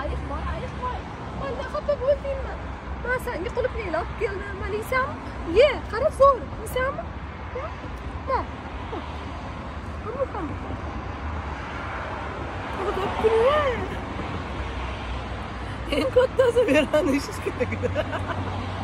ayiqmay. Mana xafa bo'ldingmi? Men senga qilib nelar keldim, mana yeysanmi? Ye, qara zo'r, yeysanmi? Ha. Bu ham. Xudo kullar. En kattasi berani ish kerak.